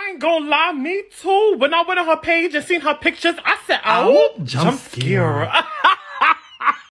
I ain't gonna lie, me too. When I went on her page and seen her pictures, I said, oh, jump scare.